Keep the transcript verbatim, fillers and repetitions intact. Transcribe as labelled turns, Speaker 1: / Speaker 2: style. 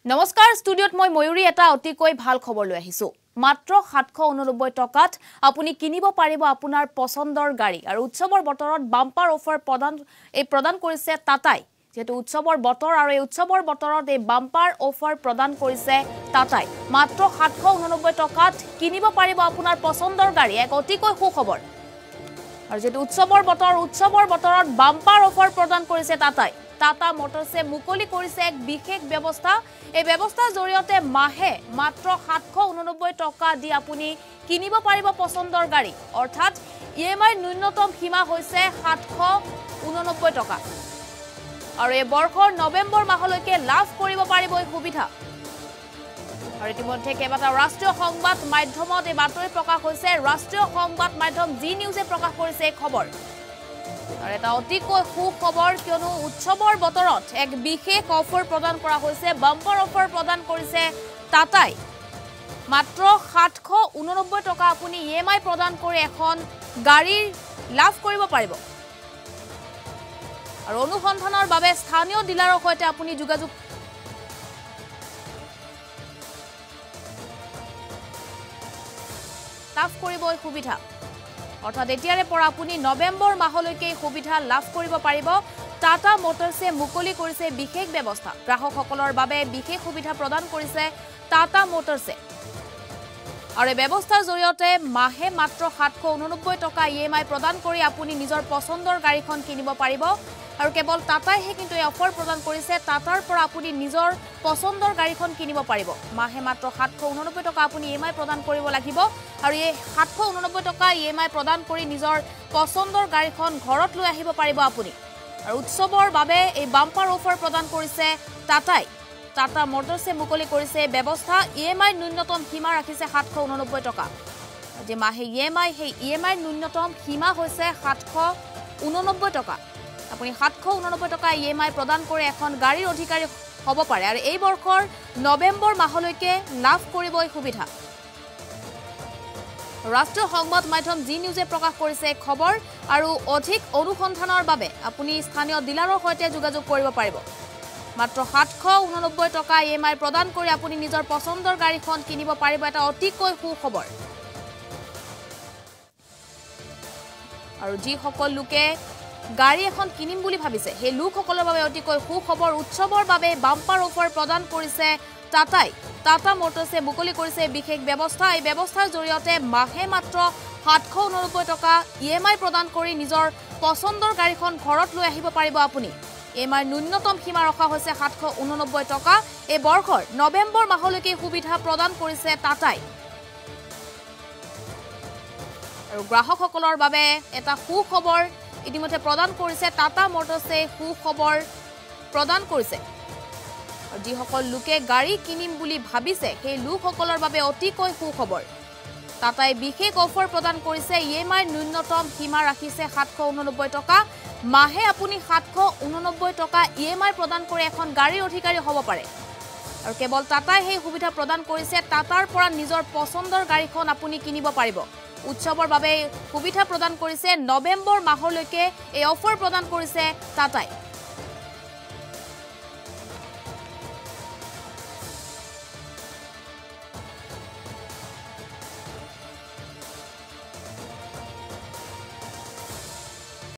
Speaker 1: নমস্কাৰ ষ্টুডিঅত মই ময়ূৰী এটা অতিকৈ ভাল খবৰ লৈ আহিছো মাত্ৰ সাতশ ঊননব্বৈ টকাত আপুনি কিনিব পাৰিব আপোনাৰ পছন্দৰ গাড়ী আৰু উৎসৱৰ বতৰত বাম্পাৰ অফাৰ প্ৰদান এই প্ৰদান কৰিছে টাটাই যেটো উৎসৱৰ বতৰ আৰু এই উৎসৱৰ বতৰত এই বাম্পাৰ অফাৰ প্ৰদান কৰিছে টাটাই মাত্ৰ সাতশ ঊননব্বৈ টকাত কিনিব পাৰিব আপোনাৰ পছন্দৰ গাড়ী এক অতিকৈ সুখবৰ আৰু যেটো উৎসৱৰ বতৰ উৎসৱৰ বতৰত বাম্পাৰ অফাৰ প্ৰদান কৰিছে টাটাই টাটা মোটৰছে মুকলি কৰিছে এক বিশেষ ব্যৱস্থা এই ব্যৱস্থাৰ জৰিয়তে মাহে মাত্ৰ সাতশ ঊননব্বৈ টকা দি আপুনি কিনিব পাৰিব পছন্দৰ গাড়ী অৰ্থাৎ ইএমআই ন্যূনতম সীমা হৈছে সাতশ ঊননব্বৈ টকা আৰু এই বৰ্ষৰ নৱেম্বৰ মাহলৈকে লাভ কৰিব পাৰিব এই সুবিধা আৰু ইতিমধ্যে কেইবাটা ৰাষ্ট্ৰীয় সংবাদ মাধ্যমত এই বাতৰি প্ৰকাশ হৈছে ৰাষ্ট্ৰীয় সংবাদ মাধ্যম জি নিউজে প্ৰকাশ কৰিছে এই খবৰ আৰু এটা অতিকৈ সুখবৰ কিয়নো উৎসৱৰ বতৰত এক বিশেষ অফাৰ প্ৰদান কৰা হৈছে বাম্পাৰ অফাৰ প্ৰদান কৰিছে টাটাই মাত্ৰ সাতশ ঊননব্বৈ টকা আপুনি ইএমআই প্ৰদান কৰি এখন গাড়ী লাভ কৰিব পাৰিব আৰু অনুসন্ধানৰ বাবে স্থানীয় ডিলাৰৰ সৈতে আপুনি যোগাযোগ লাভ কৰিব এই সুবিধা অৰ্থাৎ এতিয়াৰে পৰা আপুনি নৱেম্বৰ মাহলৈকে সুবিধা লাভ কৰিব পাৰিব টাটা মোটৰছে মুকলি কৰিছে বিশেষ ব্যৱস্থা গ্ৰাহকসকলৰ বাবে বিশেষ সুবিধা প্ৰদান কৰিছে টাটা মোটৰছে আৰু এই ব্যৱস্থাৰ জৰিয়তে মাহে মাত্ৰ সাতশ ঊননব্বৈ টকা ইএমআই প্ৰদান কৰি আপুনি নিজৰ পছন্দৰ গাড়ীখন কিনিব পাৰিব আৰু কেৱল টাটাইহে কিন্তু এই অফাৰ প্ৰদান কৰিছে টাটাৰ পৰা আপুনি নিজৰ পছন্দৰ গাড়ীখন কিনিব পাৰিব মাহে মাত্ৰ সাতশ ঊননব্বৈ টকা আপুনি ইএমআই প্ৰদান কৰিব লাগিব আৰু এই সাতশ ঊননব্বৈ টকা ইএমআই প্ৰদান কৰি নিজৰ পছন্দৰ গাড়ীখন ঘৰত লৈ আহিব পাৰিব আপুনি আৰু উৎসৱৰ বাবে এই বাম্পাৰ অফাৰ প্ৰদান কৰিছে টাটাই টাটা মোটৰছে মুকলি কৰিছে ব্যৱস্থা ইএমআই ন্যূনতম সীমা ৰাখিছে সাতশ ঊননব্বৈ টকা যে মাহে ইএমআই সেই ইএমআই ন্যূনতম সীমা হৈছে সাতশ ঊননব্বৈ টকা আপুনি সাতশ ঊননব্বৈ টকা ইএমআই প্ৰদান কৰি এখন গাড়ীৰ অধিকাৰী হ'ব পাৰে আৰু এই বৰ্ষৰ নৱেম্বৰ মাহলৈকে লাভ কৰিব এই সুবিধা ৰাষ্ট্ৰীয় সংবাদ মাধ্যম জি নিউজে প্ৰকাশ কৰিছে খবৰ আৰু অধিক অনুসন্ধানৰ বাবে আপুনি স্থানীয় ডিলাৰৰ সৈতে যোগাযোগ কৰিব পাৰিব মাত্ৰ সাতশ ঊননব্বৈ টকা ইএমআই প্ৰদান কৰি আপুনি নিজৰ পছন্দৰ গাড়ীখন কিনিব পাৰিব এটা অতিকৈ সুখবৰ আৰু যি সকল লোকে গাড়ী এখন কিনিম বুলি ভাবিছে সেই লোকসকলৰ বাবে অতিকৈ সুখবৰ উৎসৱৰ বাবে বাম্পাৰ অফাৰ প্ৰদান কৰিছে টাটাই টাটা মোটৰছে মুকলি কৰিছে বিশেষ ব্যৱস্থা এই ব্যৱস্থাৰ জৰিয়তে মাহে মাত্ৰ সাতশ ঊননব্বৈ টকা ইএমআই প্ৰদান কৰি নিজৰ পছন্দৰ গাড়ীখন ঘৰত লৈ আহিব পাৰিব আপুনি ইএমআই ন্যূনতম সীমা ৰখা হৈছে সাতশ ঊননব্বৈ টকা এই বৰ্ষৰ নৱেম্বৰ মাহলৈকে সুবিধা প্ৰদান কৰিছে টাটাই আৰু গ্ৰাহকসকলৰ বাবে এটা সুখবৰ ইতিমধ্যে প্ৰদান কৰিছে টাটা মোটৰছে সুখবৰ প্ৰদান কৰিছে যিসকল লোকে গাড়ী কিনিম বুলি ভাবিছে সেই লোকসকলৰ বাবে অতিকৈ সুখবৰ টাটাই বিশেষ অফাৰ প্ৰদান কৰিছে ইএমআই ন্যূনতম সীমা ৰাখিছে সাতশ ঊননব্বৈ টকা মাহে আপুনি সাতশ ঊননব্বৈ টকা ইএমআই প্ৰদান কৰি এখন গাড়ীৰ অধিকাৰী হ'ব পাৰে আৰু কেৱল টাটাই সেই সুবিধা প্ৰদান কৰিছে টাটাৰ পৰা নিজৰ পছন্দৰ গাড়ীখন আপুনি কিনিব পাৰিব উৎসৱৰ বাবে সুবিধা প্ৰদান কৰিছে নৱেম্বৰ মাহলৈকে এই অফাৰ প্ৰদান কৰিছে টাটাই